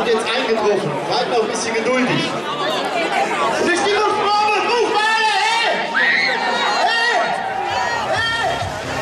sind jetzt eingetroffen. Seid noch ein bisschen geduldig. Bestimmungsprobe, ruf mal alle, hey! Hey! Hey!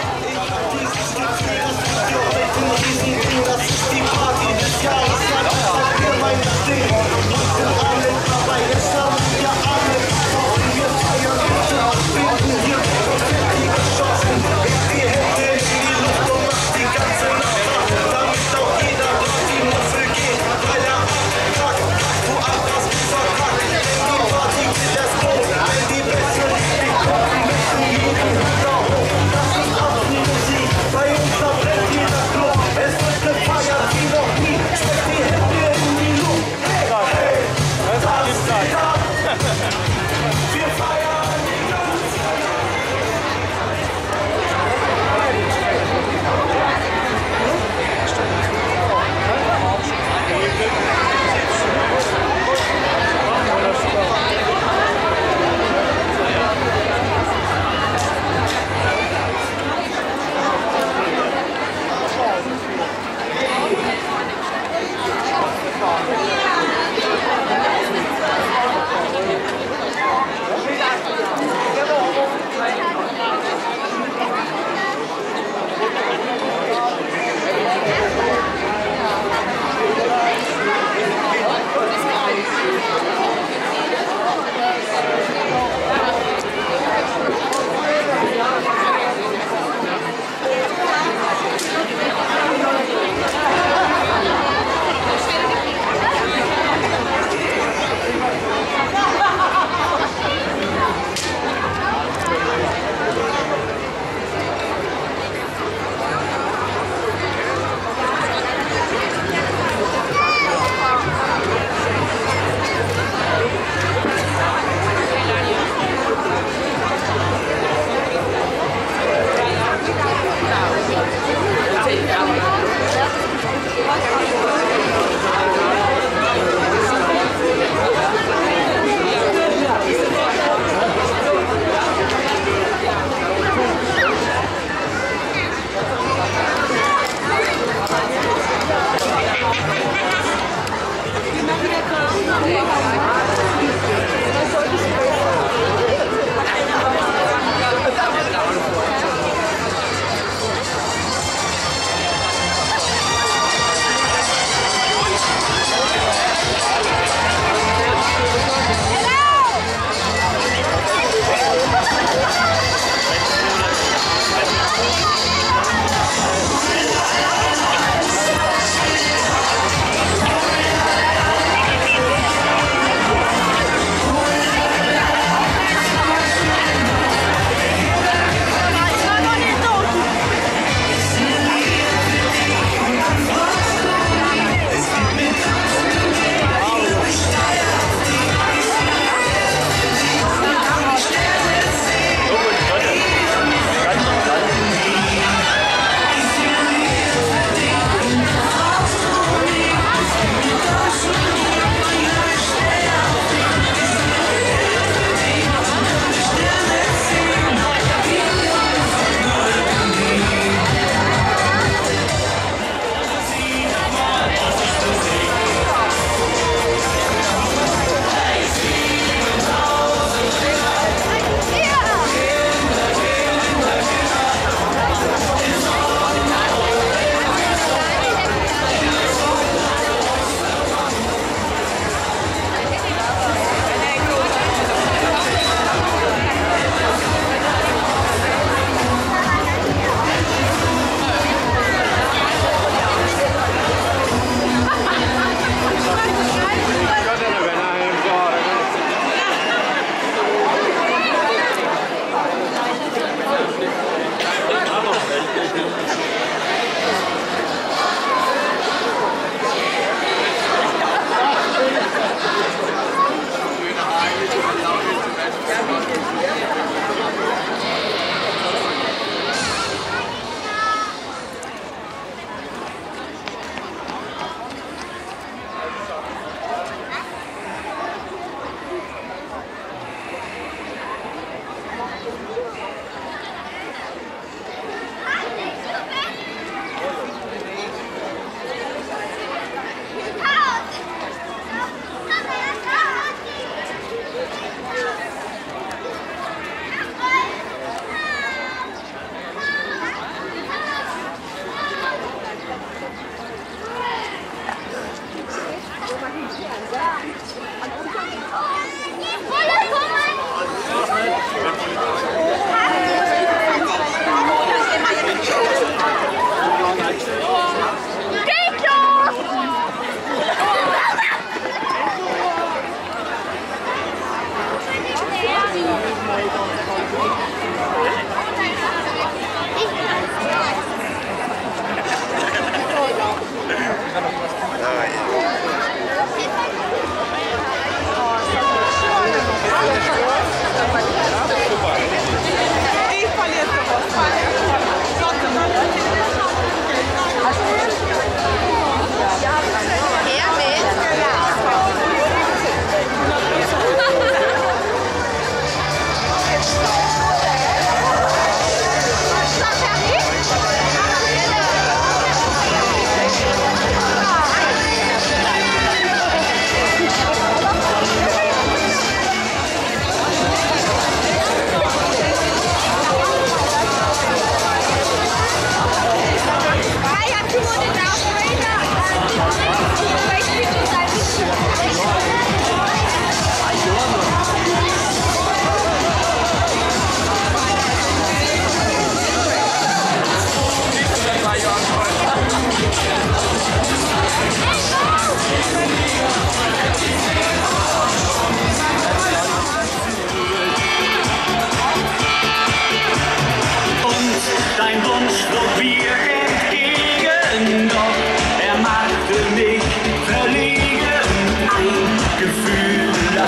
Das ist die Party des Jahres. Wir meinen das Ding. Wir sind alle dabei. Jetzt haben wir alle. Wir feiern und spielen hier. Die geschossen. Die Hände in die Luft und macht die ganze Nacht wach. Damit auch jeder durch die Muffel geht. Weil er abkackt. Woanders verkackt. Die Party geht erst los. Wenn die Besten, die kommen, müssen jeden Hüter hoch. Das ist Afro-Musik. Bei uns verbrennt jeder Club. Es wird gefeiert wie noch nie. Steck die Hände in die Luft. Hey, hey, das ist ab. Wir feiern die ganze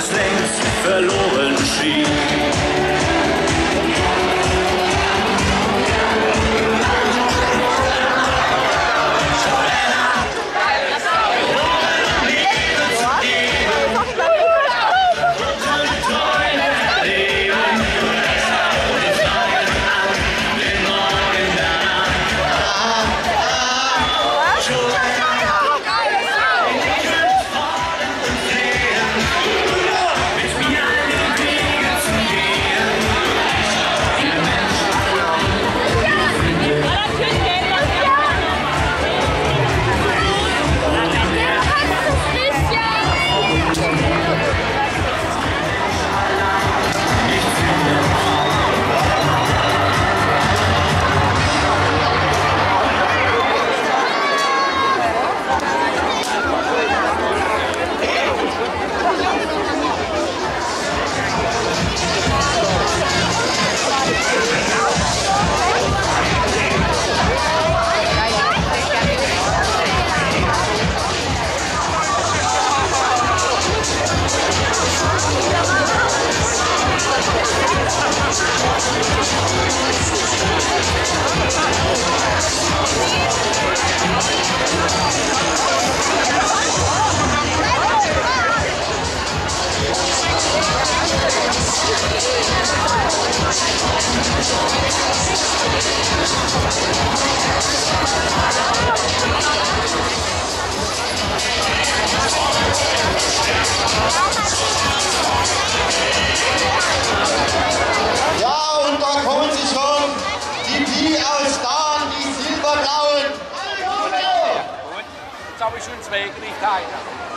längst verloren schien. Ja, und da kommen sie schon, die Pi aus Dahn, die silberblauen. Jetzt habe ich schon zwei gekriegt.